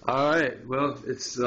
All right. Well, it's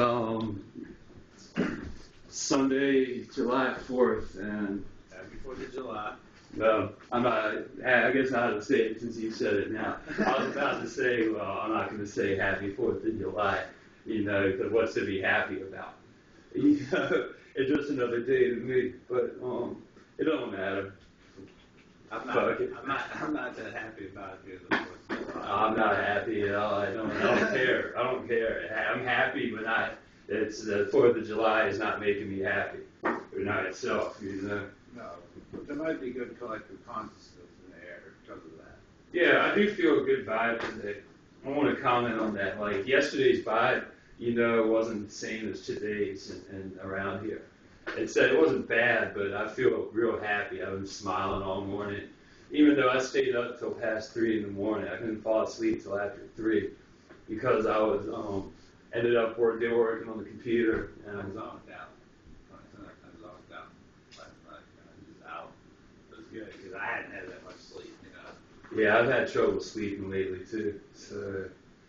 Sunday, July 4th, and Happy 4th of July. no, I'm not. I guess I have to say it since you said it now. I was about to say, well, I'm not going to say Happy 4th of July, because what's to be happy about? It's just another day to me, but it don't matter. I'm not that happy about it being the 4th of July. I'm not happy at all. I don't care. I don't care. I'm happy, but it's the 4th of July is not making me happy. Or not itself, No, but there might be good collective consciousness in the air because of that. Yeah, I do feel a good vibe today. I want to comment on that. Like yesterday's vibe, wasn't the same as today's and around here. It wasn't bad, but I feel real happy. I've been smiling all morning. Even though I stayed up till past 3 in the morning, I couldn't fall asleep till after 3 because I was ended up working on the computer and I was knocked out. I was knocked out last night. I was just out. It was good because I hadn't had that much sleep. Yeah, I've had trouble sleeping lately too. So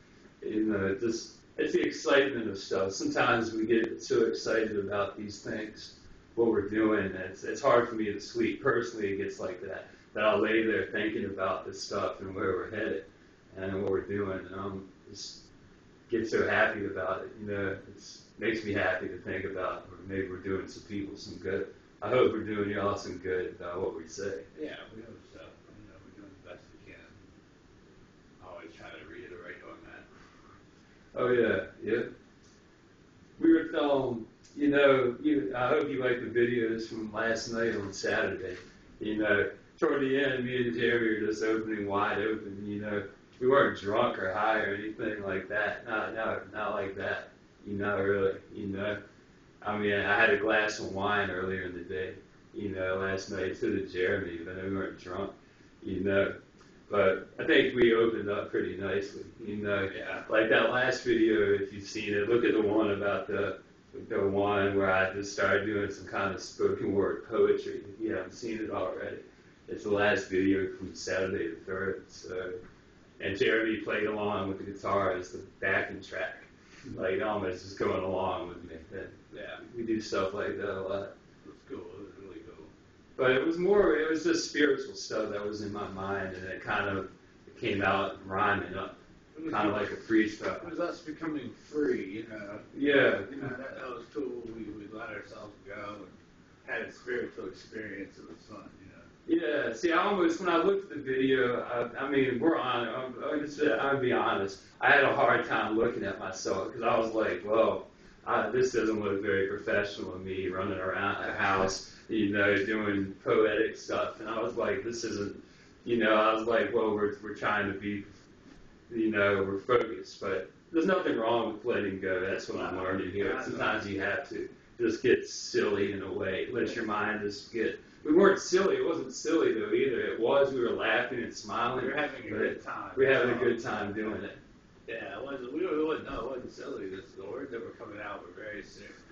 it's the excitement of stuff. Sometimes we get so excited about these things, what we're doing. It's hard for me to sleep. Personally, it gets like that. That I'll lay there thinking about this stuff and where we're headed and what we're doing. And just get so happy about it. It makes me happy to think about maybe we're doing some people some good. I hope we're doing y'all some good about what we say. Yeah, we hope so. We're doing the best we can. I always try to reiterate on that. Oh, yeah. We were filming, I hope you like the videos from last night on Saturday. Toward the end, me and Jerry were just opening wide open. We weren't drunk or high or anything like that. Not like that. Really. I mean, I had a glass of wine earlier in the day. Last night. So did Jeremy, but we weren't drunk. But I think we opened up pretty nicely. Yeah. Like that last video, if you've seen it, look at the one about the one where I just started doing some kind of spoken word poetry. If you haven't seen it already. It's the last video from Saturday the 3rd. So, and Jeremy played along with the guitar as the backing track, like almost just going along with me. And Yeah, we do stuff like that a lot. it was cool. It was really cool. But it was just spiritual stuff that was in my mind, and it kind of came out rhyming up, kind of like a freestyle. It was us becoming free, Yeah. That was cool. We let ourselves go and had a spiritual experience. It was fun, Yeah, see, when I looked at the video, I mean, we're on, I'll be honest, I had a hard time looking at myself, because I was like, well, this doesn't look very professional of me running around the house, doing poetic stuff, and I was like, this isn't, I was like, well, we're trying to be, we're focused, but there's nothing wrong with letting go. That's what I'm learning here. Sometimes you have to just get silly in a way, let your mind just get. We weren't silly. It wasn't silly, though, either. We were laughing and smiling. We were having a good time. We were having a good time doing it. Yeah, it wasn't silly. The words that were coming out were very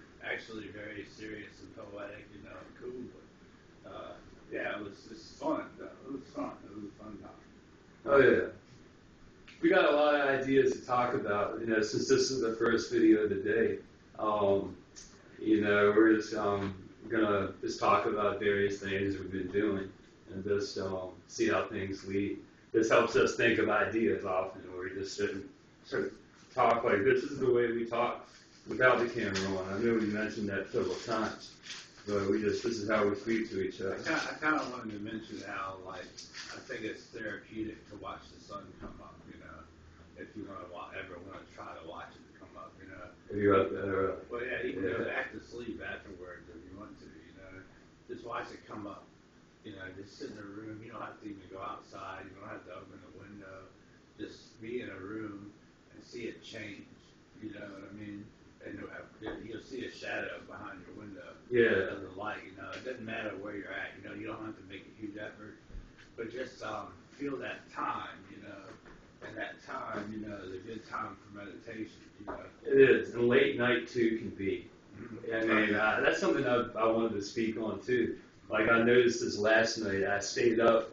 serious and poetic, and cool. But, yeah, it was just fun. It was fun. It was a fun time. Oh, yeah. We got a lot of ideas to talk about, since this is the first video of the day. We're just going to just talk about various things we've been doing and just see how things lead. This helps us think of ideas often, where we just sort of talk like this is the way we talk without the camera on. I know we mentioned that several times, but this is how we speak to each other. I kind of wanted to mention how, I think it's therapeutic to watch the sun come up, if you ever want to try to watch it come up, If you're up there. Well, yeah, you can go back to sleep afterwards if you want to, Just watch it come up. Just sit in a room. You don't have to even go outside. You don't have to open the window. Just be in a room and see it change. You know what I mean? And you'll see a shadow behind your window. Yeah. Of the light. It doesn't matter where you're at. You don't have to make a huge effort, but just feel that time. And that time, is a good time for meditation. It is, and late night too can be. I mean, that's something I wanted to speak on too. Like I noticed this last night, I stayed up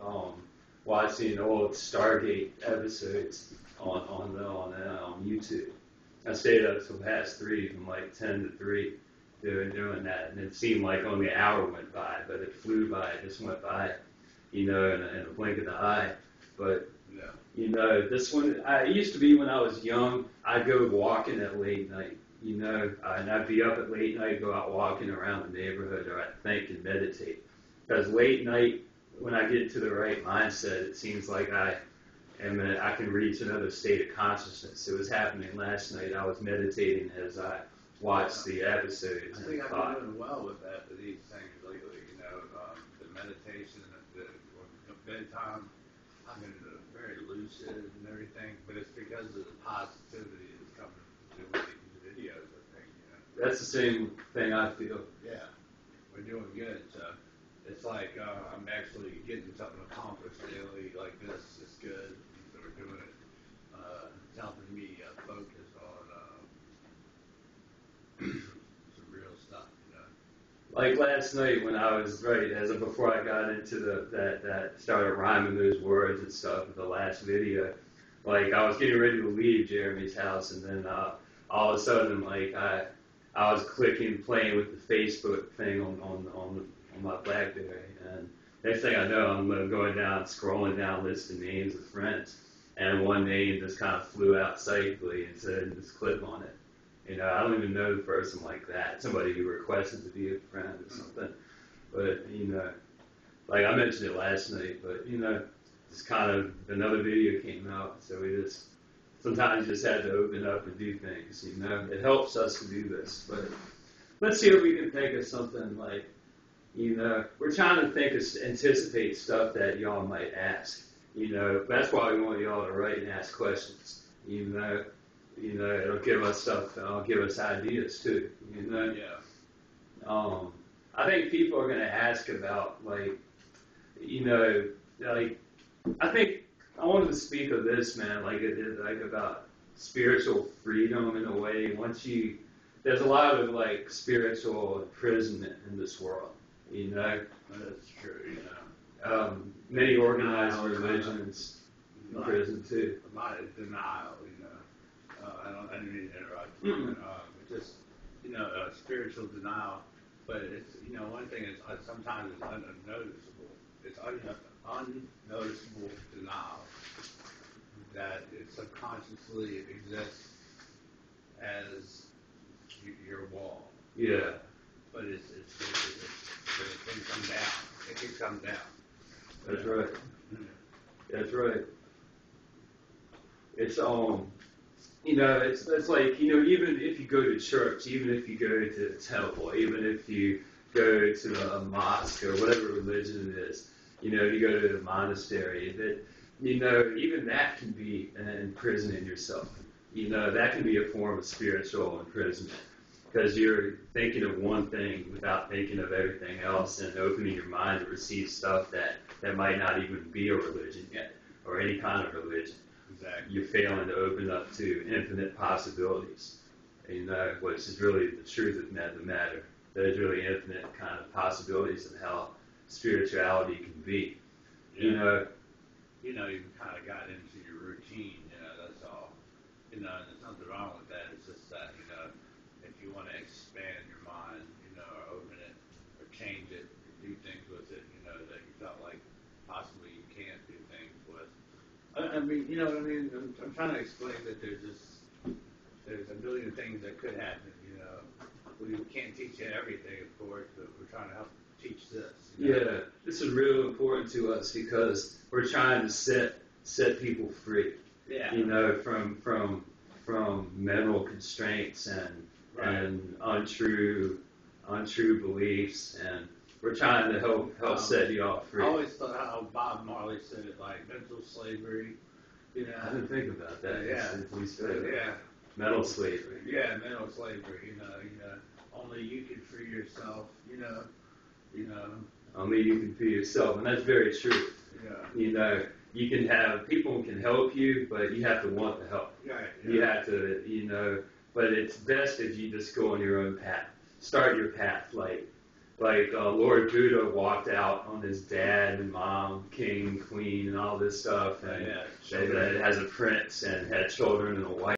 watching old Stargate episodes on YouTube. I stayed up till past 3, from like 10 to 3, doing that, and it seemed like only an hour went by, but it flew by. It just went by, in a blink of the eye. But this one, it used to be when I was young, I'd go walking at late night, and I'd be up at late night, go out walking around the neighborhood, or I'd think and meditate. Because late night, when I get into the right mindset, it seems like I can reach another state of consciousness. It was happening last night. I was meditating as I watched the episodes. I think I've been doing well with that, with these things lately. The meditation, the bedtime. I've been very lucid and everything, but it's because of the positivity that's coming through these videos, I think. That's the same thing I feel. Yeah, we're doing good. It's like I'm actually getting something accomplished daily. Like this is good. So we're doing it. It's helping me focus on some real stuff. Like last night when I was before I got into that started rhyming those words and stuff with the last video, like I was getting ready to leave Jeremy's house, and then all of a sudden, like I was playing with the Facebook thing on my BlackBerry, and next thing I know, I'm going down, scrolling down list of names of friends, and one name just kind of flew out psychically and said, just click on it. I don't even know the person like that, somebody who requested to be a friend or something. But, like I mentioned it last night, but, just kind of another video came out, so sometimes you just had to open up and do things, It helps us to do this, but let's see if we can think of something like, we're trying to anticipate stuff that y'all might ask. That's why we want y'all to write and ask questions. It'll give us stuff. It'll give us ideas too. Yeah. I think people are going to ask about I think I wanted to speak of this, man. About spiritual freedom in a way. There's a lot of spiritual imprisonment in this world. That's true. Many organized religions in prison too. A lot of denial. I didn't mean to interrupt you. Just spiritual denial. But it's one thing is sometimes it's unnoticeable. It's unnoticeable denial that it subconsciously exists as your wall. Yeah. But it can come down. It can come down. That's right. That's right. It's it's like, even if you go to church, even if you go to the temple, even if you go to a mosque or whatever religion it is, if you go to the monastery, that, even that can be imprisoning yourself. That can be a form of spiritual imprisonment because you're thinking of one thing without thinking of everything else and opening your mind to receive stuff that might not even be a religion yet or any kind of religion. Exactly. You're failing to open up to infinite possibilities, which is really the truth of the matter. There's really infinite kind of possibilities of how spirituality can be. Yeah. You kind of got into your routine, that's all. And there's nothing wrong with that. It's just that, if you want to expand your mind, or open it, or change it, or do things with it, that you felt like possibly you can't do things with. I mean, you know what I mean? I'm trying to explain that there's a million things that could happen, We can't teach you everything, of course, but we're trying to help teach this. Yeah, this is real important to us because we're trying to set people free. Yeah. From mental constraints and Right. and untrue beliefs, and we're trying to help set you all free. I always thought how Bob Marley said it, like mental slavery. I didn't think about that. Yeah. He said it. Yeah. Mental slavery. Yeah, mental slavery. Only you can free yourself. Only you can free yourself, and that's very true. Yeah. You can have people can help you, but you have to want the help. Right. You have to, but it's best if you just go on your own path. Start your path, like Lord Buddha walked out on his dad and mom, king, queen, and all this stuff, and Yeah. that has a prince and had children and a wife.